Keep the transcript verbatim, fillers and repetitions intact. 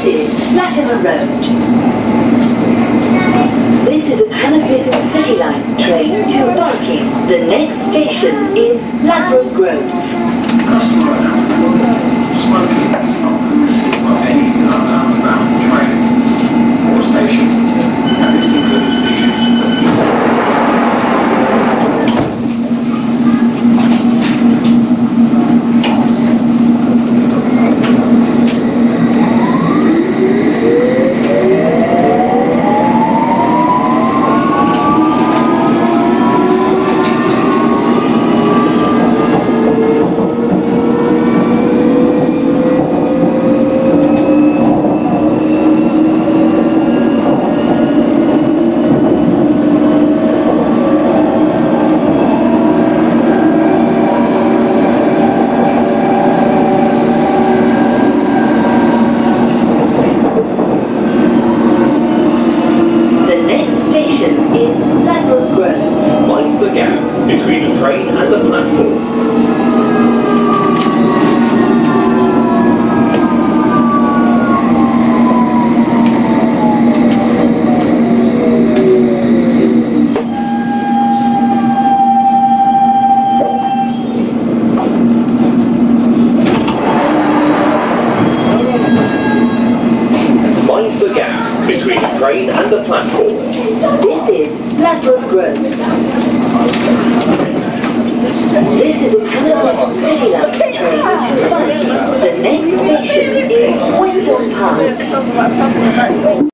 is Latimer Road. This is a Hammersmith City Line train to Barking. The next station is Ladbroke Grove. Customer announcement. Smoking is not permitted on any outbound train or station, and this includes the use of e-cigarettes. Between the train and the platform. Mind the gap between the train and the platform. This is Ladbroke Grove. This is a Hammersmith City Line train to Barking. The next station is Westbourne Park.